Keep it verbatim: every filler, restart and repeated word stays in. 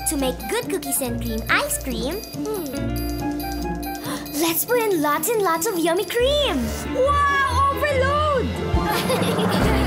To make good cookies and cream ice cream, hmm. let's put in lots and lots of yummy cream! Wow! Overload!